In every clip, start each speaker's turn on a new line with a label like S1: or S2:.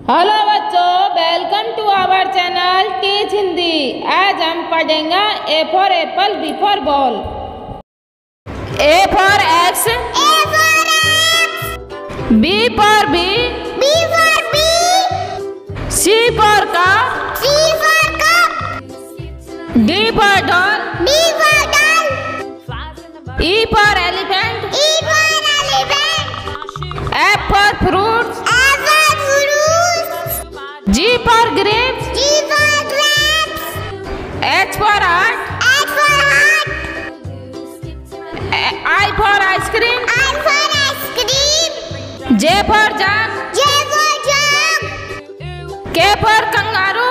S1: Hello बच्चों, welcome to our channel teach Hindi. आज हम पढ़ेंगे A for apple, B for ball. A for axe, B for bee, C for cup, D for doll, E for elephant, F for fruits, G for grapes, H for heart, I for ice cream, J for jug, K for kangaroo,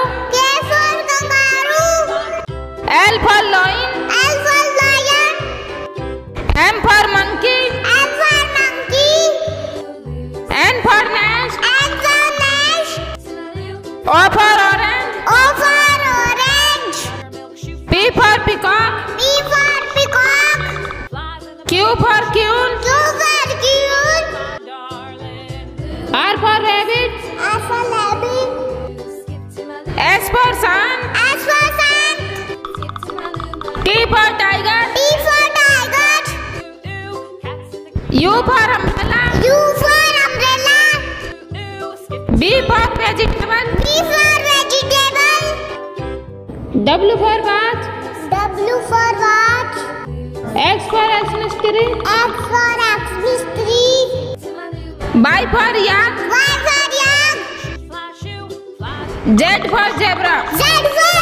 S1: L for lion, M for monkey, N for nest, O for orange, P for peacock, Q for queen, R for rabbit, S for sun, T for tiger, U for umbrella, V for vegetable, W for watch, X for Xmas-tree, Y for yak, Z for zebra.